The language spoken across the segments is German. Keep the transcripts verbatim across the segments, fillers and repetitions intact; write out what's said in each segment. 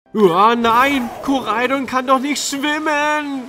Oh nein, Koraidon kann doch nicht schwimmen.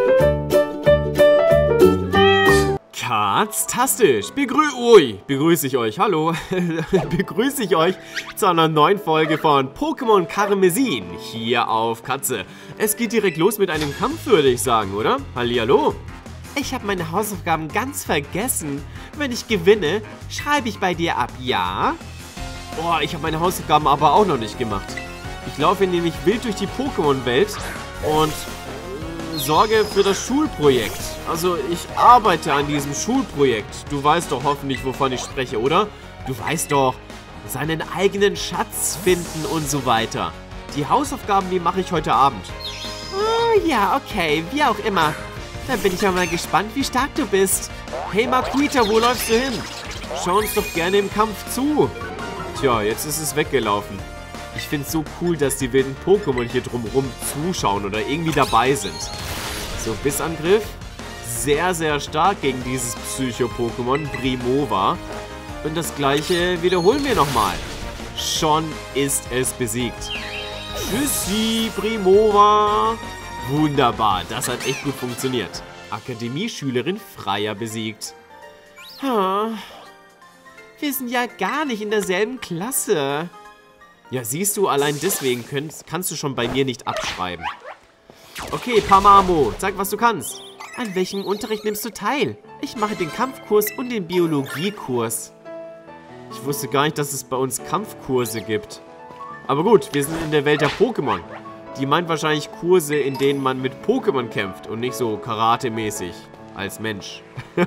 Katztastisch. Begrü Ui, begrüße ich euch. Hallo. Begrüße ich euch zu einer neuen Folge von Pokémon Karmesin hier auf Katze. Es geht direkt los mit einem Kampf, würde ich sagen, oder? Hallihallo. Ich habe meine Hausaufgaben ganz vergessen. Wenn ich gewinne, schreibe ich bei dir ab, ja? Boah, ich habe meine Hausaufgaben aber auch noch nicht gemacht. Ich laufe nämlich wild durch die Pokémon-Welt und äh, sorge für das Schulprojekt. Also ich arbeite an diesem Schulprojekt. Du weißt doch hoffentlich, wovon ich spreche, oder? Du weißt doch, seinen eigenen Schatz finden und so weiter. Die Hausaufgaben, die mache ich heute Abend. Oh ja, okay, wie auch immer. Dann bin ich ja mal gespannt, wie stark du bist. Hey Marquita, wo läufst du hin? Schau uns doch gerne im Kampf zu. Tja, jetzt ist es weggelaufen. Ich finde es so cool, dass die wilden Pokémon hier drumherum zuschauen oder irgendwie dabei sind. So, Bissangriff. Sehr, sehr stark gegen dieses Psycho-Pokémon, Brimova. Und das gleiche wiederholen wir nochmal. Schon ist es besiegt. Tschüssi, Brimova. Wunderbar, das hat echt gut funktioniert. Akademieschülerin Freya besiegt. Ha. Wir sind ja gar nicht in derselben Klasse. Ja, siehst du, allein deswegen könnt, kannst du schon bei mir nicht abschreiben. Okay, Pamamo, zeig, was du kannst. An welchem Unterricht nimmst du teil? Ich mache den Kampfkurs und den Biologiekurs. Ich wusste gar nicht, dass es bei uns Kampfkurse gibt. Aber gut, wir sind in der Welt der Pokémon. Die meint wahrscheinlich Kurse, in denen man mit Pokémon kämpft und nicht so Karate-mäßig als Mensch.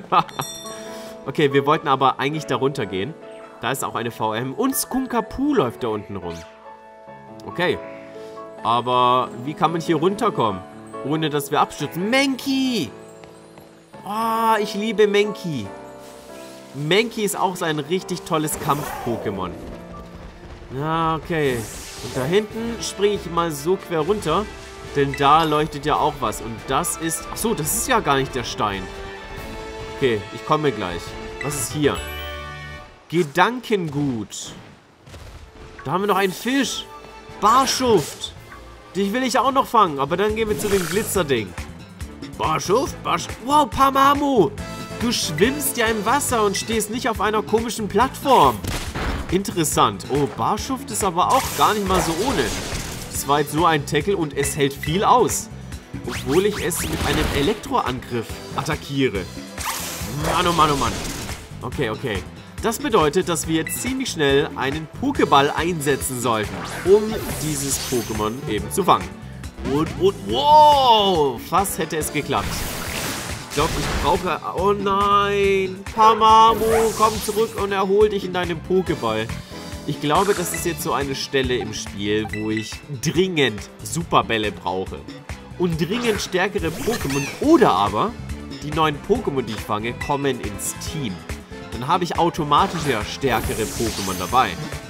Okay, wir wollten aber eigentlich da runter gehen. Da ist auch eine V M und Skunkapu läuft da unten rum. Okay, aber wie kann man hier runterkommen, ohne dass wir abstürzen? Mankey! Oh, ich liebe Mankey. Mankey ist auch so ein richtig tolles Kampf-Pokémon. Ja, okay. Und da hinten springe ich mal so quer runter, denn da leuchtet ja auch was. Und das ist... Achso, das ist ja gar nicht der Stein. Okay, ich komme gleich. Was ist hier? Gedankengut. Da haben wir noch einen Fisch. Barschuft. Dich will ich auch noch fangen, aber dann gehen wir zu dem Glitzerding. Barschuft? Barschuft? Wow, Pamamu. Du schwimmst ja im Wasser und stehst nicht auf einer komischen Plattform. Interessant. Oh, Barschuft ist aber auch gar nicht mal so ohne. Das war jetzt nur ein Tackle und es hält viel aus. Obwohl ich es mit einem Elektroangriff attackiere. Mann, oh Mann, oh Mann. Okay, okay. Das bedeutet, dass wir jetzt ziemlich schnell einen Pokéball einsetzen sollten, um dieses Pokémon eben zu fangen. Und, und, wow! Fast hätte es geklappt. Ich glaube, ich brauche... Oh nein! Pamamu, komm zurück und erhol dich in deinem Pokéball. Ich glaube, das ist jetzt so eine Stelle im Spiel, wo ich dringend Superbälle brauche. Und dringend stärkere Pokémon. Oder aber die neuen Pokémon, die ich fange, kommen ins Team. Dann habe ich automatisch ja stärkere Pokémon dabei.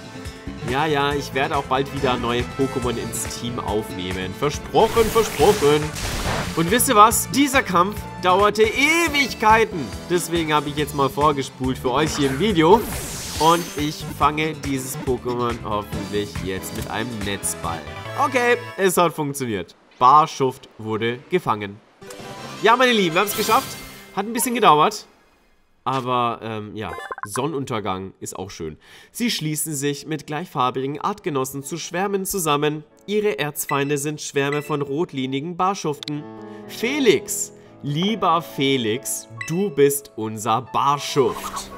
Ja, ja, ich werde auch bald wieder neue Pokémon ins Team aufnehmen. Versprochen, versprochen. Und wisst ihr was? Dieser Kampf dauerte Ewigkeiten. Deswegen habe ich jetzt mal vorgespult für euch hier im Video. Und ich fange dieses Pokémon hoffentlich jetzt mit einem Netzball. Okay, es hat funktioniert. Barschuft wurde gefangen. Ja, meine Lieben, wir haben es geschafft. Hat ein bisschen gedauert. Aber, ähm, ja, Sonnenuntergang ist auch schön. Sie schließen sich mit gleichfarbigen Artgenossen zu Schwärmen zusammen. Ihre Erzfeinde sind Schwärme von rotlinigen Barschuften. Felix, lieber Felix, du bist unser Barschuft.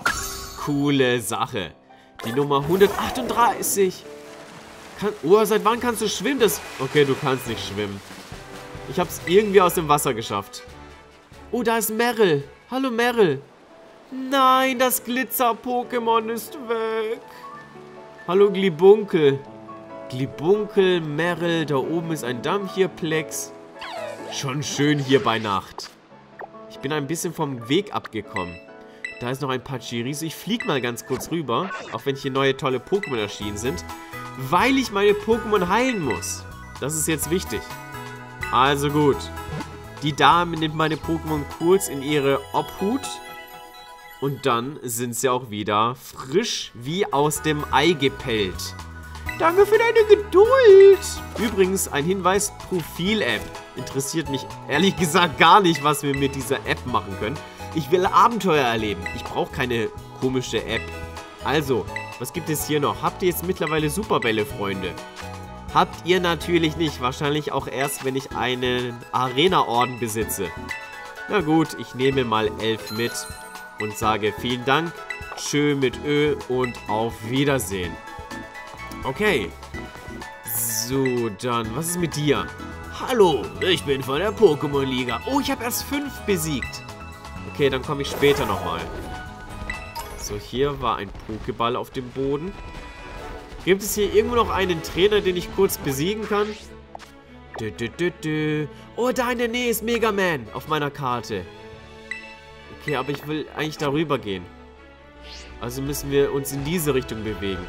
Coole Sache. Die Nummer hundertachtunddreißig. Kann, oh, seit wann kannst du schwimmen? Das, okay, du kannst nicht schwimmen. Ich hab's irgendwie aus dem Wasser geschafft. Oh, da ist Meryl. Hallo Meryl. Nein, das Glitzer-Pokémon ist weg. Hallo Glibunkel. Glibunkel, Meryl, da oben ist ein Dampfierplex. Schon schön hier bei Nacht. Ich bin ein bisschen vom Weg abgekommen. Da ist noch ein Pachirisu. Ich fliege mal ganz kurz rüber, auch wenn hier neue tolle Pokémon erschienen sind, weil ich meine Pokémon heilen muss. Das ist jetzt wichtig. Also gut. Die Dame nimmt meine Pokémon kurz in ihre Obhut. Und dann sind sie auch wieder frisch wie aus dem Ei gepellt. Danke für deine Geduld. Übrigens, ein Hinweis, Profil-App. Interessiert mich ehrlich gesagt gar nicht, was wir mit dieser App machen können. Ich will Abenteuer erleben. Ich brauche keine komische App. Also, was gibt es hier noch? Habt ihr jetzt mittlerweile Superbälle, Freunde? Habt ihr natürlich nicht. Wahrscheinlich auch erst, wenn ich einen Arena-Orden besitze. Na gut, ich nehme mal elf mit und sage vielen Dank, tschö mit Ö und auf Wiedersehen. Okay. So, dann, was ist mit dir? Hallo, ich bin von der Pokémon-Liga. Oh, ich habe erst fünf besiegt. Okay, dann komme ich später nochmal. So, hier war ein Pokéball auf dem Boden. Gibt es hier irgendwo noch einen Trainer, den ich kurz besiegen kann? Dö, dö, dö, dö. Oh, da in der Nähe ist Mega Man auf meiner Karte. Okay, aber ich will eigentlich darüber gehen. Also müssen wir uns in diese Richtung bewegen.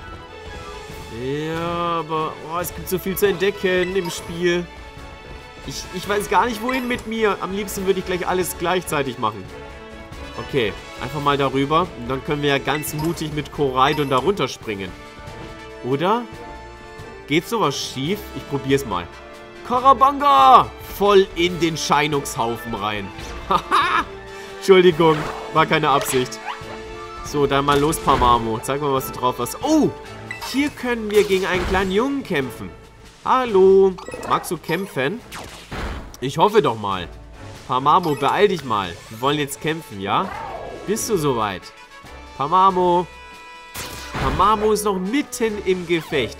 Ja, aber oh, es gibt so viel zu entdecken im Spiel. Ich, ich weiß gar nicht, wohin mit mir. Am liebsten würde ich gleich alles gleichzeitig machen. Okay, einfach mal darüber. Und dann können wir ja ganz mutig mit Koraidon da runterspringen. Oder? Geht sowas schief? Ich probier's mal. Karabanga! Voll in den Scheinungshaufen rein. Haha! Entschuldigung, war keine Absicht. So, dann mal los, Pamamo. Zeig mal, was du drauf hast. Oh! Hier können wir gegen einen kleinen Jungen kämpfen. Hallo. Magst du kämpfen? Ich hoffe doch mal. Pamamo, beeil dich mal. Wir wollen jetzt kämpfen, ja? Bist du soweit? Pamamo. Pamamo ist noch mitten im Gefecht.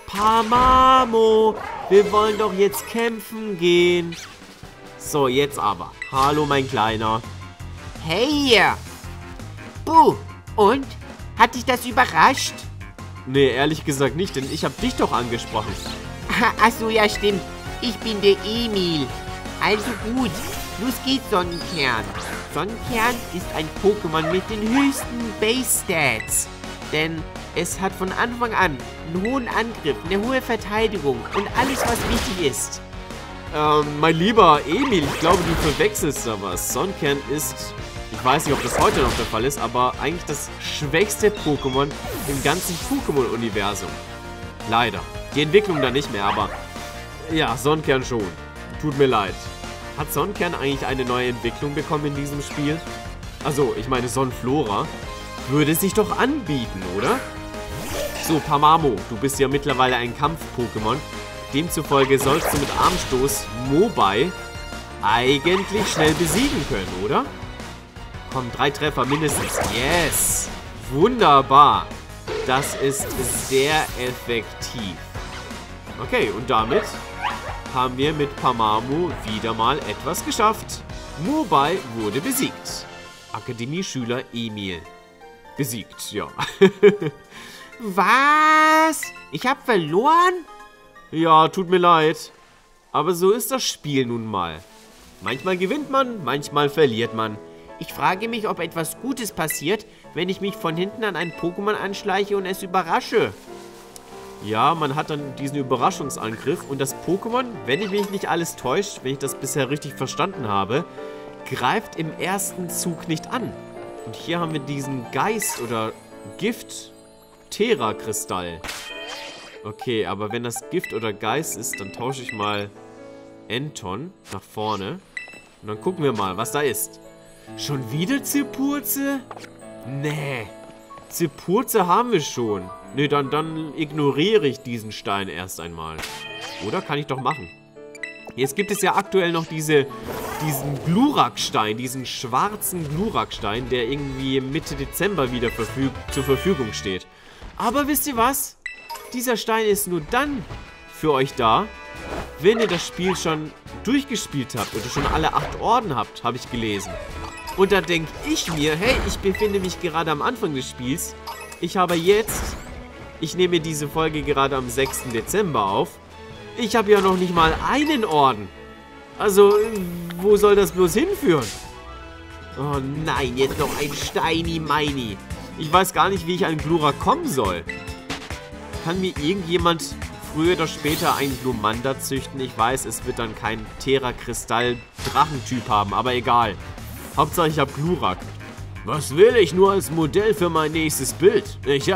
Pamamo, wir wollen doch jetzt kämpfen gehen. So, jetzt aber. Hallo, mein Kleiner. Hey! Buh! Und? Hat dich das überrascht? Nee, ehrlich gesagt nicht, denn ich habe dich doch angesprochen. Achso, ja stimmt. Ich bin der Emil. Also gut, los geht's, Sonnenkern. Sonnenkern ist ein Pokémon mit den höchsten Base-Stats. Denn es hat von Anfang an einen hohen Angriff, eine hohe Verteidigung und alles, was wichtig ist. Ähm, mein lieber Emil, ich glaube, du verwechselst da was. Sonnenkern ist, ich weiß nicht, ob das heute noch der Fall ist, aber eigentlich das schwächste Pokémon im ganzen Pokémon-Universum. Leider. Die Entwicklung da nicht mehr, aber ja, Sonnenkern schon. Tut mir leid. Hat Sonnenkern eigentlich eine neue Entwicklung bekommen in diesem Spiel? Also, ich meine Sonnenflora. Würde sich doch anbieten, oder? So, Pamamo, du bist ja mittlerweile ein Kampf-Pokémon. Demzufolge sollst du mit Armstoß Mobile eigentlich schnell besiegen können, oder? Komm, drei Treffer mindestens. Yes! Wunderbar! Das ist sehr effektiv. Okay, und damit haben wir mit Pamamo wieder mal etwas geschafft. Mobile wurde besiegt. Akademieschüler Emil. Besiegt, ja. Was? Ich habe verloren? Ja, tut mir leid. Aber so ist das Spiel nun mal. Manchmal gewinnt man, manchmal verliert man. Ich frage mich, ob etwas Gutes passiert, wenn ich mich von hinten an ein Pokémon anschleiche und es überrasche. Ja, man hat dann diesen Überraschungsangriff und das Pokémon, wenn ich mich nicht alles täuscht, wenn ich das bisher richtig verstanden habe, greift im ersten Zug nicht an. Und hier haben wir diesen Geist oder Gift Thera-Kristall. Okay, aber wenn das Gift oder Geist ist, dann tausche ich mal Enton nach vorne. Und dann gucken wir mal, was da ist. Schon wieder Zipurze? Nee. Zipurze haben wir schon. Nee, dann, dann ignoriere ich diesen Stein erst einmal. Oder? Kann ich doch machen. Jetzt gibt es ja aktuell noch diese, diesen Glurak-Stein, diesen schwarzen Glurak-Stein, der irgendwie Mitte Dezember wieder verfüg zur Verfügung steht. Aber wisst ihr was? Dieser Stein ist nur dann für euch da, wenn ihr das Spiel schon durchgespielt habt oder schon alle acht Orden habt, habe ich gelesen. Und da denke ich mir, hey, ich befinde mich gerade am Anfang des Spiels. Ich habe jetzt, ich nehme diese Folge gerade am sechsten Dezember auf. Ich habe ja noch nicht mal einen Orden. Also, wo soll das bloß hinführen? Oh nein, jetzt noch ein Steini-Meini. Ich weiß gar nicht, wie ich an Glurak kommen soll. Kann mir irgendjemand früher oder später einen Glumanda züchten? Ich weiß, es wird dann kein Thera-Kristall-Drachentyp haben, aber egal. Hauptsache, ich habe Glurak. Was will ich nur als Modell für mein nächstes Bild? Ich hab's.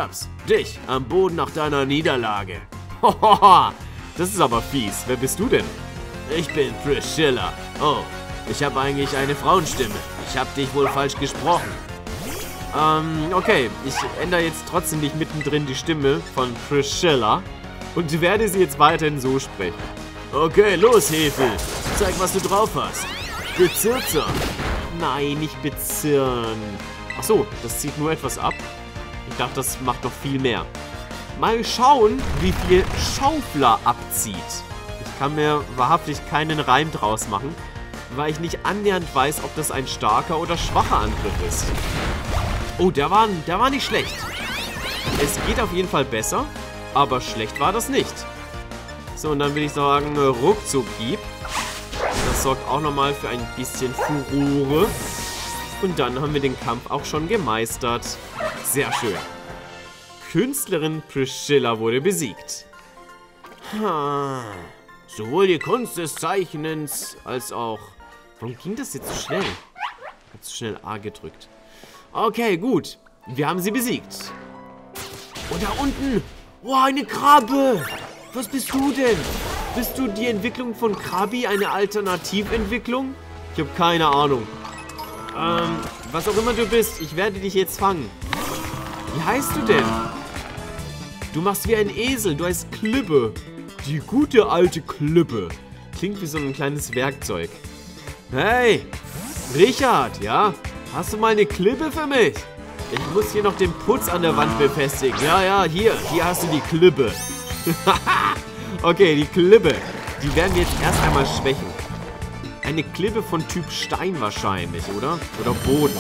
Dich am Boden nach deiner Niederlage. Hohoha, das ist aber fies. Wer bist du denn? Ich bin Priscilla. Oh, ich habe eigentlich eine Frauenstimme. Ich habe dich wohl falsch gesprochen. Ähm, okay. Ich ändere jetzt trotzdem nicht mittendrin die Stimme von Priscilla und werde sie jetzt weiterhin so sprechen. Okay, los, Hefel. Zeig, was du drauf hast. Bezirzer. Nein, nicht bezirren. Ach so, das zieht nur etwas ab. Ich dachte, das macht noch viel mehr. Mal schauen, wie viel Schaufler abzieht. Ich kann mir wahrhaftig keinen Reim draus machen, weil ich nicht annähernd weiß, ob das ein starker oder schwacher Angriff ist. Oh, der war, der war nicht schlecht. Es geht auf jeden Fall besser, aber schlecht war das nicht. So, und dann würde ich sagen, Ruckzuck-Hieb. Das sorgt auch nochmal für ein bisschen Furore. Und dann haben wir den Kampf auch schon gemeistert. Sehr schön. Künstlerin Priscilla wurde besiegt. Ha. Sowohl die Kunst des Zeichnens als auch... Warum ging das jetzt so schnell? Ich habe zu schnell A gedrückt. Okay, gut. Wir haben sie besiegt. Und da unten... Wow, eine Krabbe! Was bist du denn? Bist du die Entwicklung von Krabi, eine Alternativentwicklung? Ich habe keine Ahnung. Ähm, was auch immer du bist, ich werde dich jetzt fangen. Wie heißt du denn? Du machst wie ein Esel, du heißt Klippe. Die gute alte Klippe. Klingt wie so ein kleines Werkzeug. Hey, Richard, ja? Hast du mal eine Klippe für mich? Ich muss hier noch den Putz an der Wand befestigen. Ja, ja, hier, hier hast du die Klippe. Okay, die Klippe. Die werden wir jetzt erst einmal schwächen. Eine Klippe von Typ Stein wahrscheinlich, oder? Oder Boden.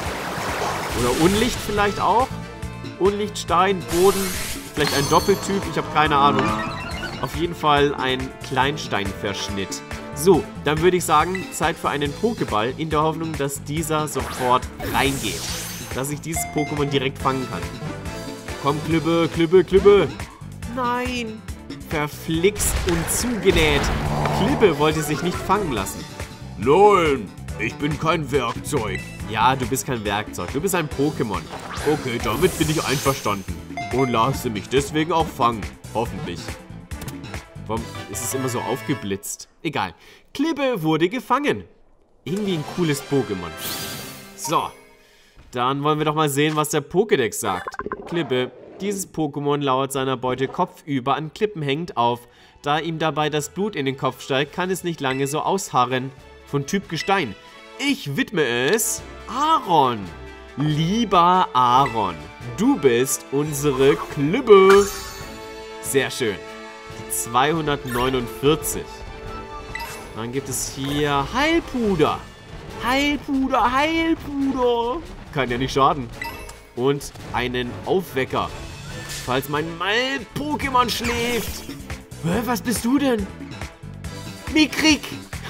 Oder Unlicht vielleicht auch? Unlicht, Stein, Boden. Vielleicht ein Doppeltyp, ich habe keine Ahnung. Auf jeden Fall ein Kleinsteinverschnitt. So, dann würde ich sagen, Zeit für einen Pokéball, in der Hoffnung, dass dieser sofort reingeht. Dass ich dieses Pokémon direkt fangen kann. Komm, Klippe, Klippe, Klippe. Nein. Verflixt und zugenäht. Klippe wollte sich nicht fangen lassen. Nein, ich bin kein Werkzeug. Ja, du bist kein Werkzeug. Du bist ein Pokémon. Okay, damit bin ich einverstanden. Und lasse mich deswegen auch fangen. Hoffentlich. Warum ist es immer so aufgeblitzt? Egal. Klippe wurde gefangen. Irgendwie ein cooles Pokémon. So. Dann wollen wir doch mal sehen, was der Pokédex sagt. Klippe. Dieses Pokémon lauert seiner Beute kopfüber an Klippen hängend auf. Da ihm dabei das Blut in den Kopf steigt, kann es nicht lange so ausharren. Von Typ Gestein. Ich widme es Aaron. Lieber Aaron, du bist unsere Klippe. Sehr schön. Die zweihundertneunundvierzig. Dann gibt es hier Heilpuder. Heilpuder, Heilpuder. Kann ja nicht schaden. Und einen Aufwecker. Falls mein Mal-Pokémon schläft. Hä, was bist du denn? Mickrig.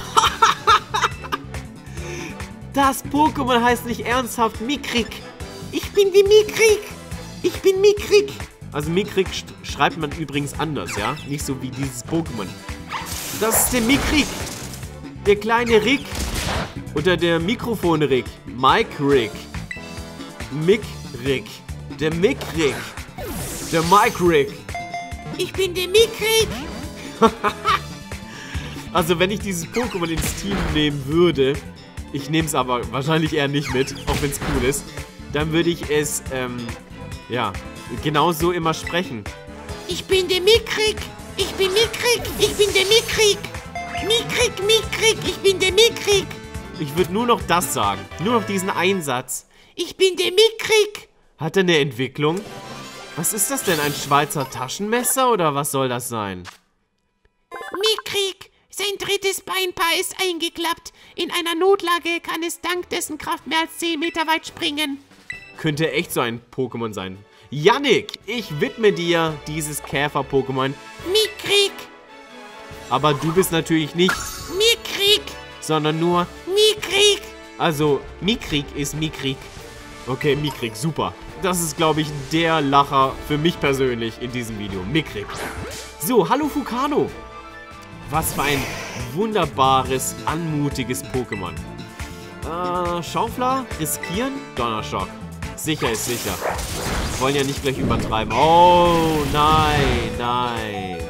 Das Pokémon heißt nicht ernsthaft Mickrig. Ich bin wie Mickrig. Ich bin Mickrig. Also Mickrig sch schreibt man übrigens anders, ja? Nicht so wie dieses Pokémon. Das ist der Mickrig. Der kleine Rick. Oder der Mikrofon-Rick. Mike-Rick. Mick-Rick. Der Mick-Rick. Der Mike-Rick. Ich bin der Mickrig. Also wenn ich dieses Pokémon ins Team nehmen würde, ich nehme es aber wahrscheinlich eher nicht mit, auch wenn es cool ist, dann würde ich es, ähm, ja, genauso immer sprechen. Ich bin der Mickrig. Ich bin Mickrig. Ich bin der Mickrig. Mickrig, Mickrig. Ich bin der Mickrig. Ich würde nur noch das sagen. Nur noch diesen Einsatz. Ich bin der Mickrig. Hat er eine Entwicklung? Was ist das denn? Ein Schweizer Taschenmesser oder was soll das sein? Mickrig. Sein drittes Beinpaar ist eingeklappt. In einer Notlage kann es dank dessen Kraft mehr als zehn Meter weit springen. Könnte echt so ein Pokémon sein. Yannick, ich widme dir dieses Käfer-Pokémon. Mickrig. Aber du bist natürlich nicht Mickrig, sondern nur Mickrig. Also, Mickrig ist Mickrig. Okay, Mickrig, super. Das ist, glaube ich, der Lacher für mich persönlich in diesem Video. Mickrig. So, hallo Fukano. Was für ein wunderbares, anmutiges Pokémon. Äh, Schaufler, riskieren, Donnerschock. Sicher ist sicher. Wir wollen ja nicht gleich übertreiben. Oh, nein, nein.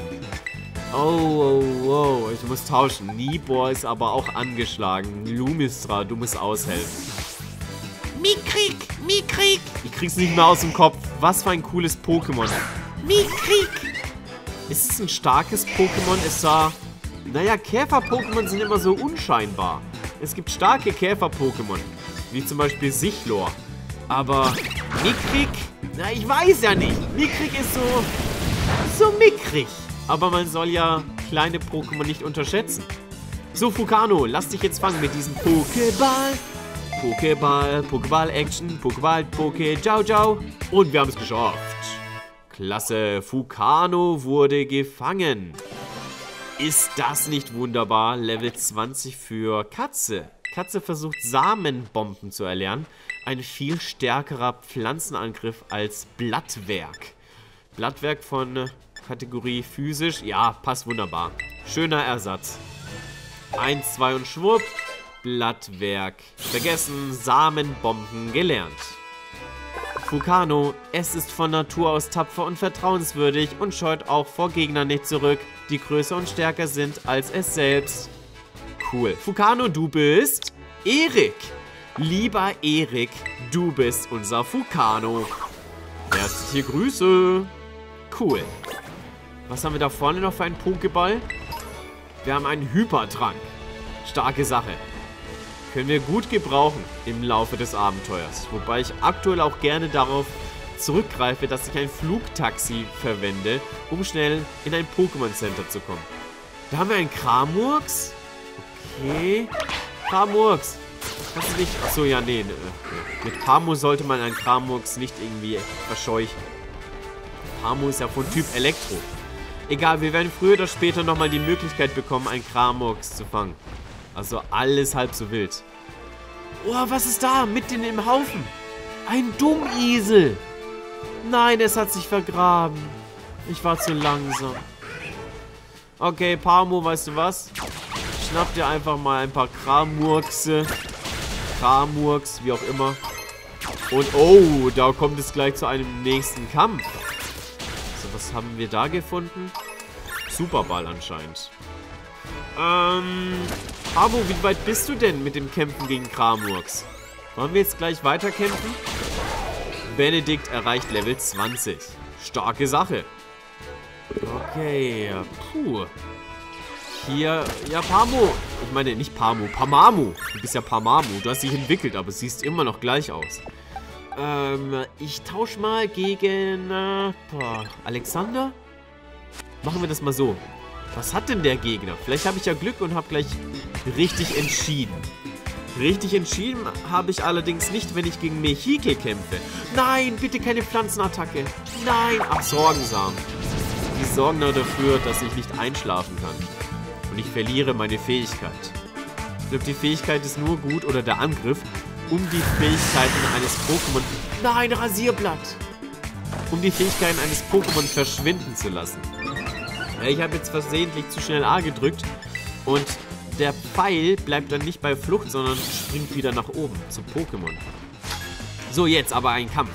Oh, oh, oh. Ich muss tauschen. Nibor ist aber auch angeschlagen. Lumistra, du musst aushelfen. Mikrik, Mikrik. Ich krieg's nicht mehr aus dem Kopf. Was für ein cooles Pokémon. Mikrik. Ist es ein starkes Pokémon? Es sah... Naja, Käfer-Pokémon sind immer so unscheinbar. Es gibt starke Käfer-Pokémon. Wie zum Beispiel Sichlor. Aber Mikrik? Na, ich weiß ja nicht. Mikrik ist so... so mickrig. Aber man soll ja kleine Pokémon nicht unterschätzen. So, Fukano, lass dich jetzt fangen mit diesem Pokéball. Pokéball, Pokéball-Action, Pokéball, Poké, Ciao, Ciao. Und wir haben es geschafft. Klasse, Fukano wurde gefangen. Ist das nicht wunderbar? Level zwanzig für Katze. Katze versucht Samenbomben zu erlernen. Ein viel stärkerer Pflanzenangriff als Blattwerk. Blattwerk von Kategorie physisch. Ja, passt wunderbar. Schöner Ersatz. Eins, zwei und schwupp. Blattwerk. Vergessen, Samenbomben gelernt. Fukano, es ist von Natur aus tapfer und vertrauenswürdig und scheut auch vor Gegnern nicht zurück, die größer und stärker sind als es selbst. Cool. Fukano, du bist Erik. Lieber Erik, du bist unser Fukano. Herzliche Grüße. Cool. Was haben wir da vorne noch für einen Pokéball? Wir haben einen Hypertrank. Starke Sache. Können wir gut gebrauchen im Laufe des Abenteuers. Wobei ich aktuell auch gerne darauf zurückgreife, dass ich ein Flugtaxi verwende, um schnell in ein Pokémon Center zu kommen. Da haben wir einen Kramurks. Okay. Kramurks. Kannst du nicht... Achso, ja, nee. Mit Pamo sollte man einen Kramurks nicht irgendwie verscheuchen. Pamo ist ja von Typ Elektro. Egal, wir werden früher oder später nochmal die Möglichkeit bekommen, einen Kramurks zu fangen. Also alles halb so wild. Oh, was ist da? Mitten im Haufen. Ein Dummisel. Nein, es hat sich vergraben. Ich war zu langsam. Okay, Pamo, weißt du was? Schnapp dir einfach mal ein paar Kramurkse. Kramurks, wie auch immer. Und oh, da kommt es gleich zu einem nächsten Kampf. So, was haben wir da gefunden? Superball anscheinend. Ähm, Abo, wie weit bist du denn mit dem Kämpfen gegen Kramurks? Wollen wir jetzt gleich weiterkämpfen? Benedikt erreicht Level zwanzig. Starke Sache. Okay, puh. Hier, ja, Pamo. Ich meine, nicht Pamo, Pamamu. Du bist ja Pamamu. Du hast dich entwickelt, aber es siehst immer noch gleich aus. Ähm, ich tausche mal gegen, äh, boah, Alexander? Machen wir das mal so. Was hat denn der Gegner? Vielleicht habe ich ja Glück und habe gleich richtig entschieden. Richtig entschieden habe ich allerdings nicht, wenn ich gegen Mechike kämpfe. Nein, bitte keine Pflanzenattacke. Nein, ach, Sorgensamen. Die sorgen dafür, dass ich nicht einschlafen kann. Und ich verliere meine Fähigkeit. Ich glaube, die Fähigkeit ist nur gut, oder der Angriff, um die Fähigkeiten eines Pokémon... Nein, Rasierblatt! Um die Fähigkeiten eines Pokémon verschwinden zu lassen. Ich habe jetzt versehentlich zu schnell A gedrückt und der Pfeil bleibt dann nicht bei Flucht, sondern springt wieder nach oben zum Pokémon. So, jetzt aber ein Kampf.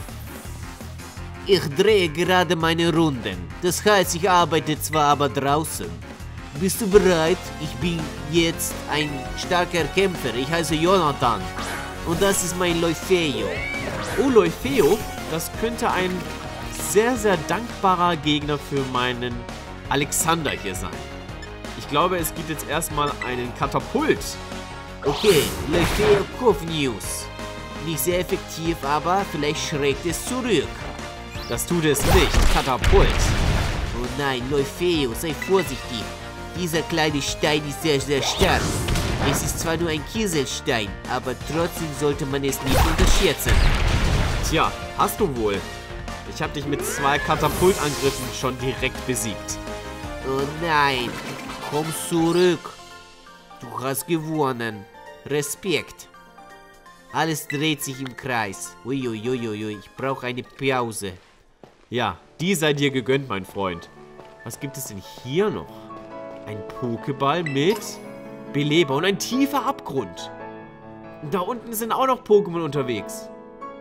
Ich drehe gerade meine Runden. Das heißt, ich arbeite zwar aber draußen. Bist du bereit? Ich bin jetzt ein starker Kämpfer. Ich heiße Jonathan. Und das ist mein Leufeo. Oh, Leufeo? Das könnte ein sehr, sehr dankbarer Gegner für meinen Alexander hier sein. Ich glaube, es gibt jetzt erstmal einen Katapult. Okay, Leufeo Kovnius. Nicht sehr effektiv, aber vielleicht schreckt es zurück. Das tut es nicht. Katapult. Oh nein, Leufeo, sei vorsichtig. Dieser kleine Stein ist sehr, sehr stark. Es ist zwar nur ein Kieselstein, aber trotzdem sollte man es nicht unterschätzen. Tja, hast du wohl. Ich habe dich mit zwei Katapultangriffen schon direkt besiegt. Oh nein, komm zurück. Du hast gewonnen. Respekt. Alles dreht sich im Kreis. Uiuiuiui, ich brauche eine Pause. Ja, die sei dir gegönnt, mein Freund. Was gibt es denn hier noch? Ein Pokéball mit Beleber und ein tiefer Abgrund. Da unten sind auch noch Pokémon unterwegs.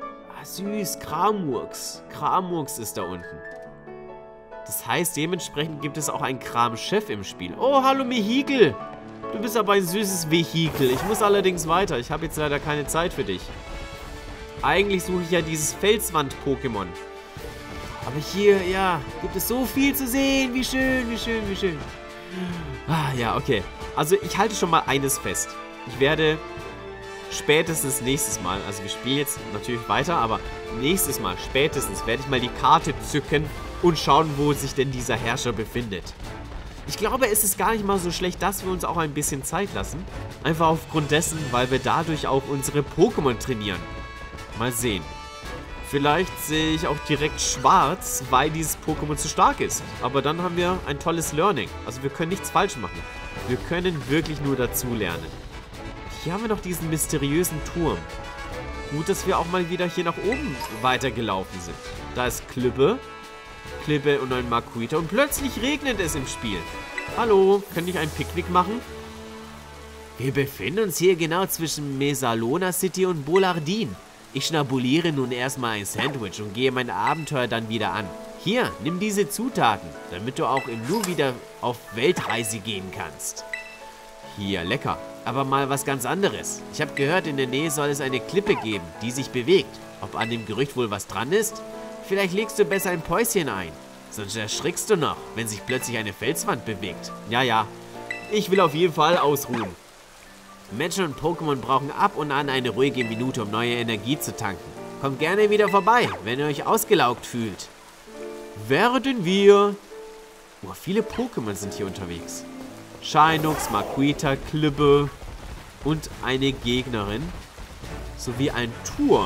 Ah, süß. Kramurks. Kramurks ist da unten. Das heißt, dementsprechend gibt es auch einen Kram-Chef im Spiel. Oh, hallo Vehikel. Du bist aber ein süßes Vehikel. Ich muss allerdings weiter. Ich habe jetzt leider keine Zeit für dich. Eigentlich suche ich ja dieses Felswand-Pokémon. Aber hier, ja, gibt es so viel zu sehen. Wie schön, wie schön, wie schön. Ah, ja, okay. Also, ich halte schon mal eines fest. Ich werde spätestens nächstes Mal, also wir spielen jetzt natürlich weiter, aber nächstes Mal, spätestens, werde ich mal die Karte zücken und schauen, wo sich denn dieser Herrscher befindet. Ich glaube, es ist gar nicht mal so schlecht, dass wir uns auch ein bisschen Zeit lassen. Einfach aufgrund dessen, weil wir dadurch auch unsere Pokémon trainieren. Mal sehen. Vielleicht sehe ich auch direkt schwarz, weil dieses Pokémon zu stark ist. Aber dann haben wir ein tolles Learning. Also wir können nichts falsch machen. Wir können wirklich nur dazu lernen. Hier haben wir noch diesen mysteriösen Turm. Gut, dass wir auch mal wieder hier nach oben weitergelaufen sind. Da ist Klippe. Klippe und ein Makuita. Und plötzlich regnet es im Spiel. Hallo, könnte ich ein Picknick machen? Wir befinden uns hier genau zwischen Mesalona City und Bolardin. Ich schnabuliere nun erstmal ein Sandwich und gehe mein Abenteuer dann wieder an. Hier, nimm diese Zutaten, damit du auch im Nu wieder auf Weltreise gehen kannst. Hier, lecker. Aber mal was ganz anderes. Ich habe gehört, in der Nähe soll es eine Klippe geben, die sich bewegt. Ob an dem Gerücht wohl was dran ist? Vielleicht legst du besser ein Päuschen ein. Sonst erschrickst du noch, wenn sich plötzlich eine Felswand bewegt. Ja, ja. Ich will auf jeden Fall ausruhen. Menschen und Pokémon brauchen ab und an eine ruhige Minute, um neue Energie zu tanken. Kommt gerne wieder vorbei, wenn ihr euch ausgelaugt fühlt. Werden wir. Oh, viele Pokémon sind hier unterwegs. Shinux, Makuita, Klippe und eine Gegnerin. Sowie ein Turm.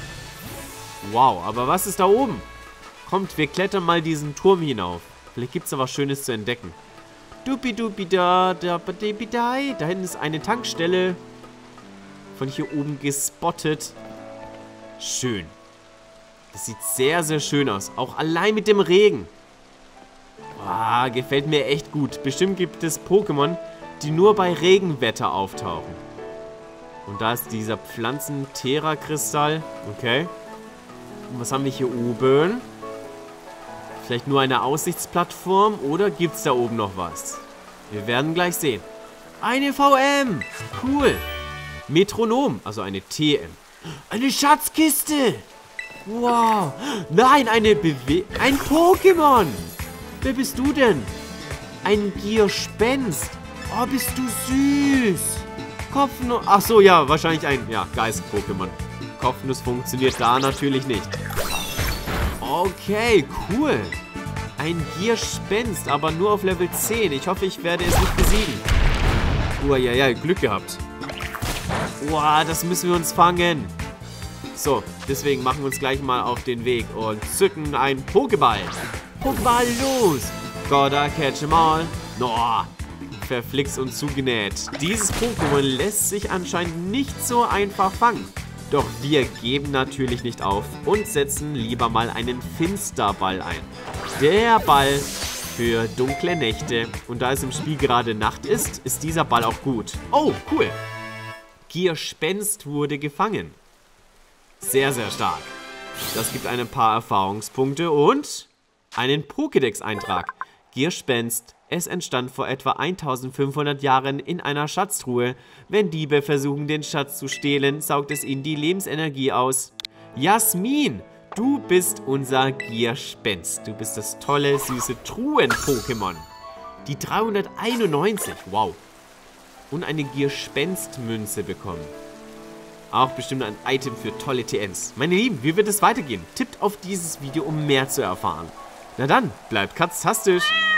Wow, aber was ist da oben? Kommt, wir klettern mal diesen Turm hinauf. Vielleicht gibt es da was Schönes zu entdecken. Dupi-dupi-da, da-ba-di-bi-dai. Da hinten ist eine Tankstelle. Von hier oben gespottet. Schön. Das sieht sehr, sehr schön aus. Auch allein mit dem Regen. Wow, gefällt mir echt gut. Bestimmt gibt es Pokémon, die nur bei Regenwetter auftauchen. Und da ist dieser Pflanzen-Thera-Kristall. Okay. Und was haben wir hier oben? Vielleicht nur eine Aussichtsplattform oder gibt es da oben noch was? Wir werden gleich sehen. Eine V M! Cool! Metronom, also eine T M. Eine Schatzkiste! Wow! Nein, eine Bewe... Ein Pokémon! Wer bist du denn? Ein Gierspenst. Oh, bist du süß! Kopfnuss... Ach so, ja, wahrscheinlich ein... Ja, Geist-Pokémon. Kopfnuss funktioniert da natürlich nicht. Okay, cool. Ein Gierspenst, aber nur auf Level zehn. Ich hoffe, ich werde es nicht besiegen. Uaiaiai, Glück gehabt. Wow, das müssen wir uns fangen. So, deswegen machen wir uns gleich mal auf den Weg und zücken einen Pokéball. Pokéball los. Gotta catch 'em all. No, verflixt und zugenäht. Dieses Pokémon lässt sich anscheinend nicht so einfach fangen. Doch wir geben natürlich nicht auf und setzen lieber mal einen Finsterball ein. Der Ball für dunkle Nächte. Und da es im Spiel gerade Nacht ist, ist dieser Ball auch gut. Oh, cool. Gierspenst wurde gefangen. Sehr, sehr stark. Das gibt ein paar Erfahrungspunkte und einen Pokédex-Eintrag. Gierspenst. Es entstand vor etwa eintausendfünfhundert Jahren in einer Schatztruhe. Wenn Diebe versuchen, den Schatz zu stehlen, saugt es ihnen die Lebensenergie aus. Jasmin, du bist unser Gierspenst. Du bist das tolle, süße Truhen-Pokémon. Die dreihunderteinundneunzig, wow. Und eine Gierspenst-Münze bekommen. Auch bestimmt ein Item für tolle T Ns. Meine Lieben, wie wird es weitergehen? Tippt auf dieses Video, um mehr zu erfahren. Na dann, bleibt katztastisch.